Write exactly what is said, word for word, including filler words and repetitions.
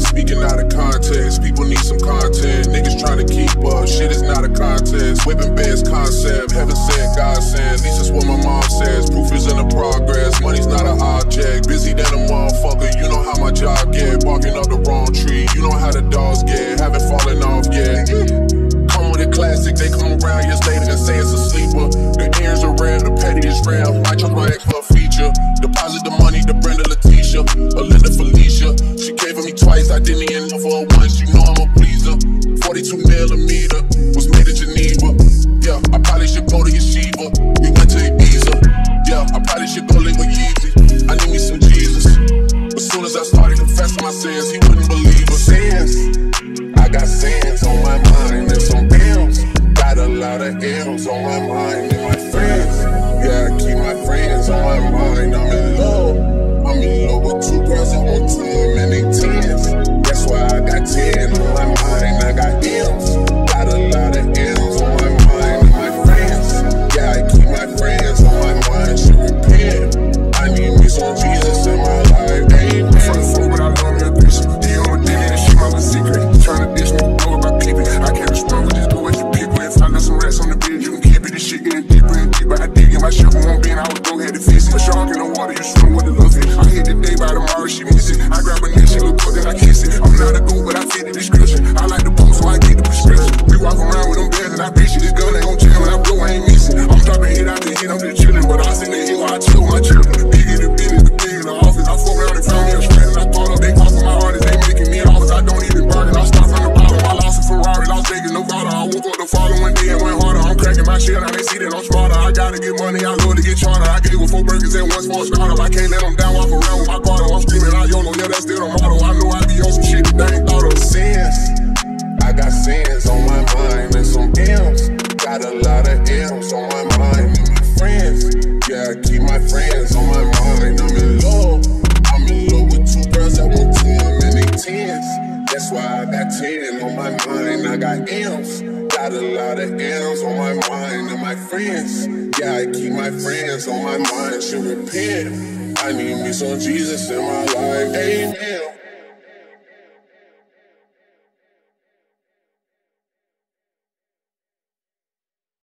speaking out of context. People need some content, niggas trying to keep up. Shit is not a contest. Whipping beds concept, heaven sent, God sent. At least that's what my mom says. Proof is in the progress. Money's not an object. Busy than a motherfucker. You know how my job get. Barking up the wrong tree. You know how the dogs get. Haven't fallen off yet. Come with a classic. They come around years later and say it's a sleeper. The ears are rare, the petty is rare. I chose my ex for a feature. Deposit the money to Brenda Letitia, Alinda Felicia. She gave it me twice, I didn't even know for her once. You know I'm a pleaser. forty-two millimeter was made in Geneva. Yeah, I probably should go to Yeshiva. We went to Ibiza. Yeah, I probably should go live with Yeezy. I need me some Jesus. As soon as I started confessing my sins, he wouldn't believe us. Sins, I got sins on my mind and some bills. Got a lot of L's on my mind and my friends. Yeah, I keep my friends on my mind. I'm in love. I'm in love with two girls at one time and they tens. That's why I got ten on my mind. I got M's. Got a lot of M's on my mind and my friends. Yeah, I keep my friends on my mind. Should repent. I need me some Jesus in my life. Amen. From the phone, but I love me a bitch. He on my daily and shit, my little secret. Tryna dish me, know about people. I can't respond with just do what you people. If I got some rats on the bed, you can keep it. This shit getting deeper and deeper. I dig in my shovel won't be and I was go ahead to fix it. A shark in the water, you swim with the little fish. I hit the day by tomorrow, she miss it. I grab her neck, she look good, then I kiss it. I'm not a goon, but I fit the description. I like the pool, so I get the prescription. We walk around with them bands and I bitch it. This gun ain't gon' chill when I blow, I ain't missing. I'm dropping hit after hit, I'm just chillin'. But I send the hit while I chill with my children. The big in the business, the big in the office. I fuck around and found me a strand and I thought up. They call for my artists, they making me offers. I don't even bargain, I start from the bottom. I lost a Ferrari, Las Vegas, Nevada. I woke up the following day and went harder. I'm cracking my shit, now they see that I'm smarter. I gotta get money, I love to get charter. I gave with four burgers and one small startup. I can't let them down, walk around with my guard up. I'm screaming out YOLO, yeah, that's still the motto. I know I be on some shit that they ain't thought of. Sins, I got sins on my mind and some M's. Got a lot of M's on my mind and my friends. Yeah, I keep my friends on my mind. I'm in love. I'm in love with two girls at one time and they tens. That's why I got ten on my mind. I got M's. Got a lot of M's on my mind and my friends. Yeah, I keep my friends on my mind. Should repent. I need me some Jesus in my life. Amen.